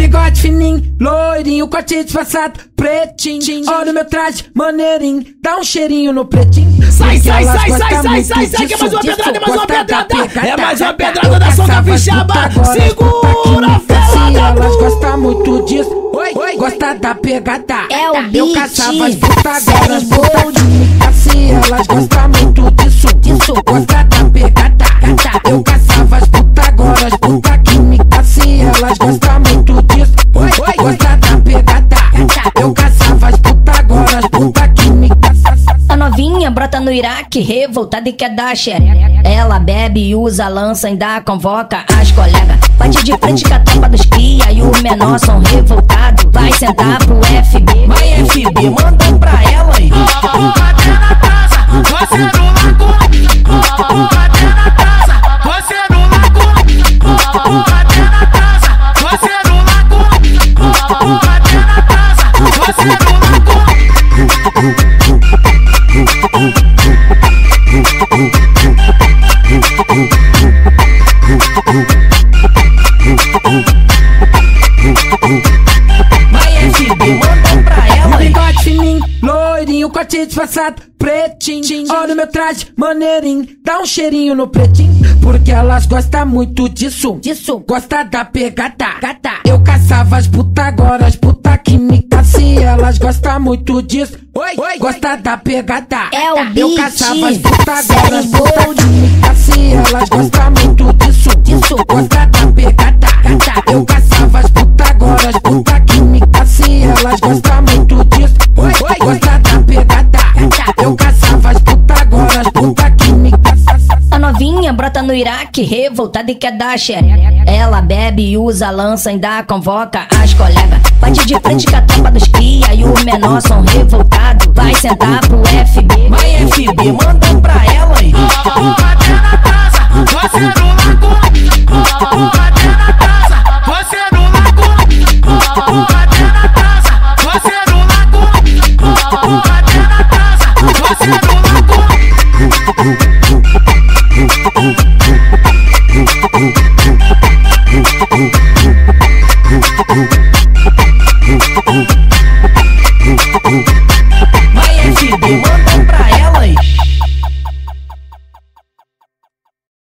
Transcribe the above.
bigode fininho, loirinho, corte disfarçado, pretinho. Olha o meu traje, maneirinho, dá um cheirinho no pretinho. Sai, que é mais uma pedrada, é mais uma pedrada. É mais uma pedrada da Som Capixaba. Segura a fela da elas gostam muito disso. Oi, gosta da pegada. É o beat. Eu caçava as putas, agora as putas que me caçam. Elas gostam muito disso. Gosta da pegada. Eu caçava as putas, agora as putas que me caçam. Elas gostam muito disso. Oi, gosta da pegada. Eu caçava as putas, agora as putas que me caçam. A novinha brota no Iraque, revoltada e quer dar xereca. Ela bebe e usa lança, ainda convoca as colegas. Bate de frente com a tropa dos cria e os menores são revoltados. Vai sentar pro FB. Vai FB, manda pra ela aí. Cadê na casa? Você no lago. Cadê na casa? Você no lago. Cadê na casa? Você no lago. Cadê na casa? Você no lago. Vai FB, manda pra ela. Bigode fininho, loirinho, corte disfarçado, pretinho. Olha o meu traje, maneirinho, dá um cheirinho no pretinho. Porque elas gostam muito disso. Gosta da pegada. Eu caçava as putas, agora as putas que me caçam. Elas gostam muito disso. Oi, gosta da pegada. É o beat. Eu caçava as putas, agora as putas que me caçam. Elas gostam muito disso. Gosta da pegada. Eu caçava as putas, agora as putas que me caçam. Elas gostam muito disso. Oi, gosta da pegada. Eu caçava as putas, agora as putas que me caçam. A novinha brota no Iraque, revoltada e quer dar xereca. Ela bebe e usa lança, ainda convoca as colegas. Bate de frente com a tropa dos cria e os menores são revoltados. Vai sentar pro FB. Vai FB, manda pra ela aí.